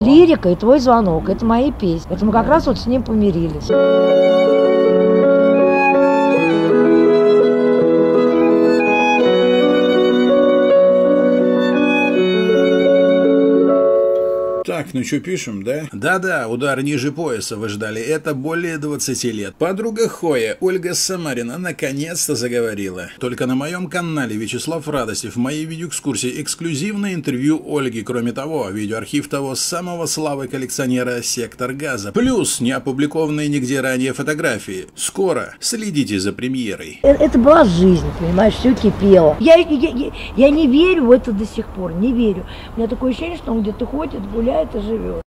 Лирика и твой звонок. Это мои песни. Поэтому как раз вот с ним помирились. Так, ну что пишем, да? Да-да, удар ниже пояса вы ждали. Это более 20 лет. Подруга Хоя, Ольга Самарина, наконец-то заговорила. Только на моем канале Вячеслав Радостев в моей видеоэкскурсии эксклюзивное интервью Ольги. Кроме того, видеоархив того самого славы коллекционера «Сектор газа». Плюс не опубликованные нигде ранее фотографии. Скоро следите за премьерой. Это была жизнь, понимаешь, все кипело. Я не верю в это до сих пор, не верю. У меня такое ощущение, что он где-то ходит, гуляет и живет.